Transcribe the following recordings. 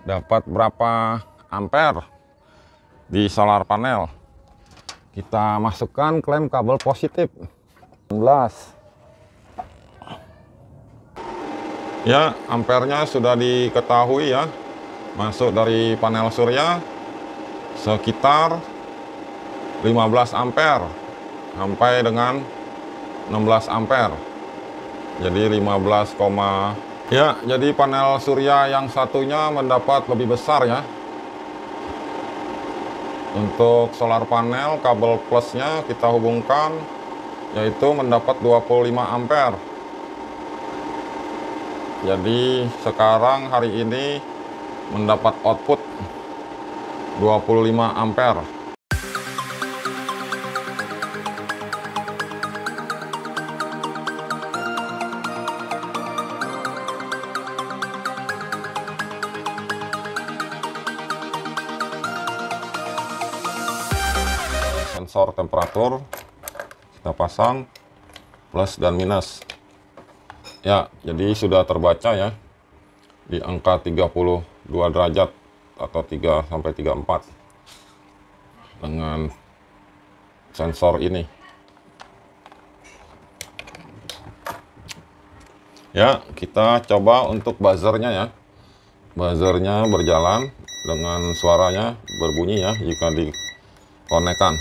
dapat berapa ampere di solar panel. Kita masukkan klem kabel positif 16. Ya, ampernya sudah diketahui ya. Masuk dari panel surya sekitar 15 ampere sampai dengan 16 ampere. Jadi 15, ya, jadi panel surya yang satunya mendapat lebih besar ya. Untuk solar panel kabel plusnya kita hubungkan, yaitu mendapat 25 ampere. Jadi sekarang hari ini mendapat output 25 ampere. Sensor temperatur kita pasang plus dan minus ya, jadi sudah terbaca ya di angka 32 derajat atau 3 sampai 34 dengan sensor ini ya. Kita coba untuk buzzernya ya. Buzzernya berjalan dengan suaranya berbunyi ya jika dikonekkan.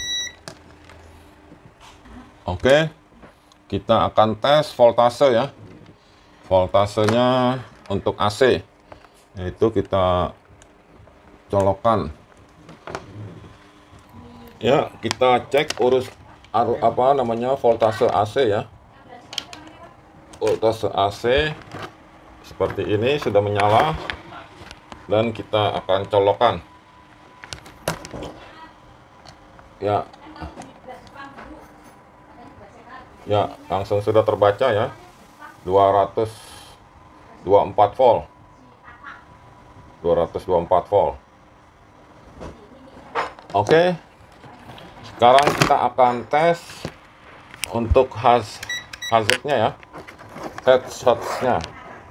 Oke, kita akan tes voltase ya. Voltasenya untuk AC, yaitu kita colokkan. Ya, kita cek voltase AC ya. Voltase AC seperti ini sudah menyala dan kita akan colokkan. Ya. Ya, langsung sudah terbaca ya. 224 volt. 224 volt. Oke. Sekarang kita akan tes untuk hazardnya ya. Hertz-nya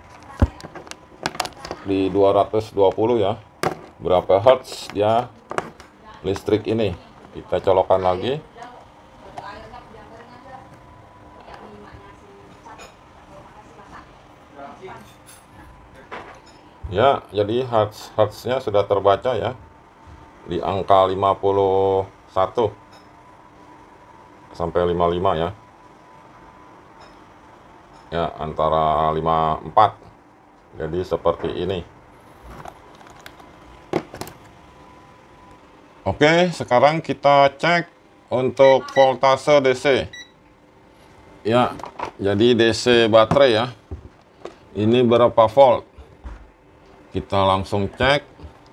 di 220 ya. Berapa hertz dia listrik ini? Kita colokkan lagi. Ya, jadi hertz-nya sudah terbaca ya di angka 51 sampai 55 ya. Ya, antara 54. Jadi seperti ini. Oke, sekarang kita cek untuk voltase DC. Ya, jadi DC baterai ya. Ini berapa volt? Kita langsung cek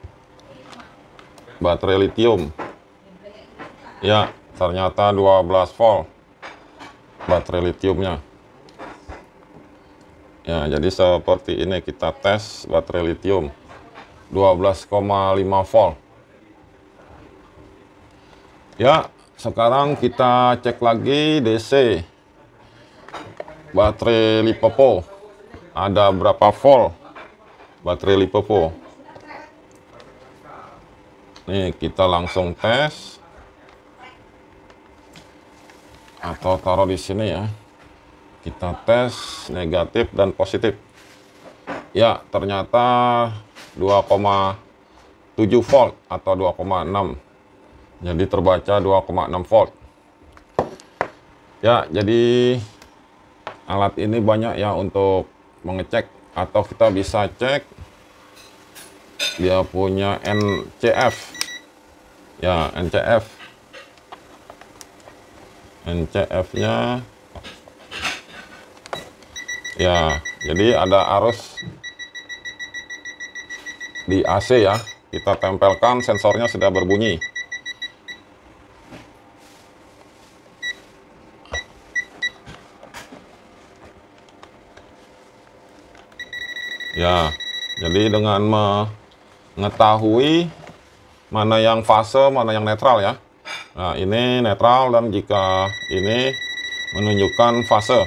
baterai lithium. Ya, ternyata 12 volt baterai lithiumnya. Ya, jadi seperti ini kita tes baterai lithium 12,5 volt. Ya, sekarang kita cek lagi DC baterai LiPoPo. Ada berapa volt baterai LiPoPo? Nih, kita langsung tes atau taruh di sini ya. Kita tes negatif dan positif. Ya, ternyata 2,7 volt atau 2,6. Jadi terbaca 2,6 volt. Ya, jadi alat ini banyak ya untuk mengecek, atau kita bisa cek dia punya NCF ya. NCF-nya ya, jadi ada arus di AC ya. Kita tempelkan, sensornya sudah berbunyi. Ya, jadi dengan mengetahui mana yang fase, mana yang netral ya. Nah, ini netral, dan jika ini menunjukkan fase.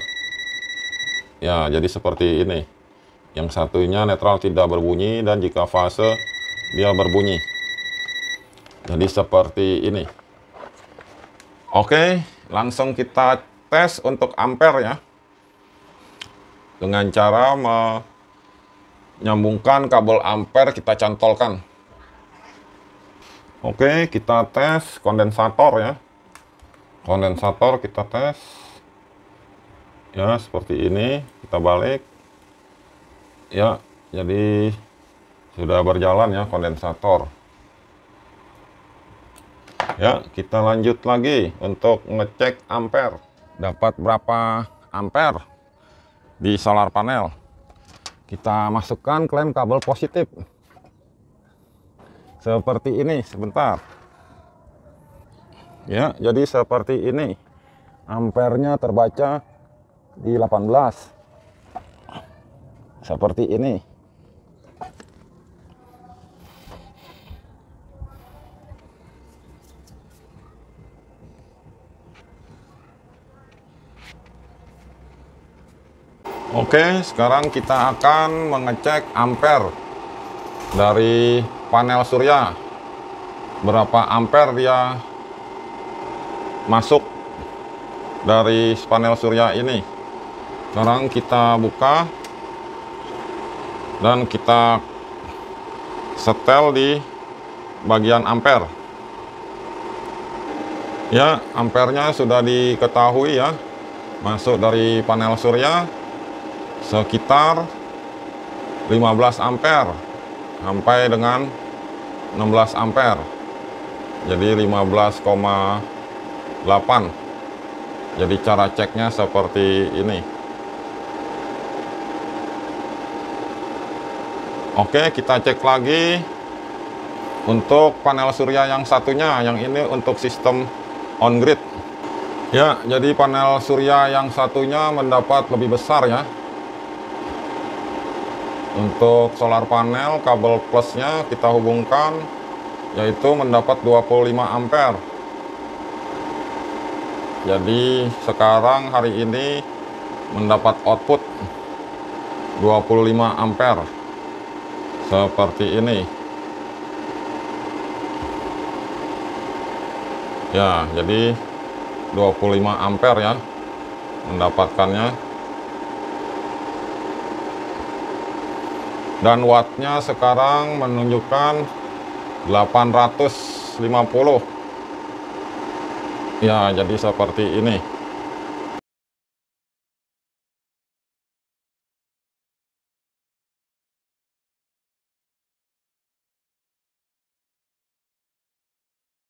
Ya, jadi seperti ini. Yang satunya netral tidak berbunyi, dan jika fase dia berbunyi. Jadi seperti ini. Oke, langsung kita tes untuk ampere ya. Dengan cara menyambungkan kabel ampere kita cantolkan. Oke, kita tes kondensator ya. Kondensator kita tes. Ya, seperti ini. Kita balik. Ya, jadi sudah berjalan ya kondensator. Ya, kita lanjut lagi untuk ngecek ampere. Dapat berapa ampere di solar panel. Kita masukkan klem kabel positif. Seperti ini, sebentar. Ya, jadi seperti ini. Ampernya terbaca di 18. Seperti ini. Oke, sekarang kita akan mengecek ampere dari panel surya. Berapa ampere dia masuk dari panel surya ini. Sekarang kita buka dan kita setel di bagian ampere. Ya, ampernya sudah diketahui ya. Masuk dari panel surya sekitar 15 ampere sampai dengan 16 ampere. Jadi 15,8. Jadi cara ceknya seperti ini. Oke, kita cek lagi untuk panel surya yang satunya. Yang ini untuk sistem on grid. Ya, jadi panel surya yang satunya mendapat lebih besar ya. Untuk solar panel, kabel plusnya kita hubungkan, yaitu mendapat 25 ampere. Jadi sekarang hari ini mendapat output 25 ampere. Seperti ini. Ya, jadi 25 ampere ya mendapatkannya. Dan wattnya sekarang menunjukkan 850. Ya, jadi seperti ini.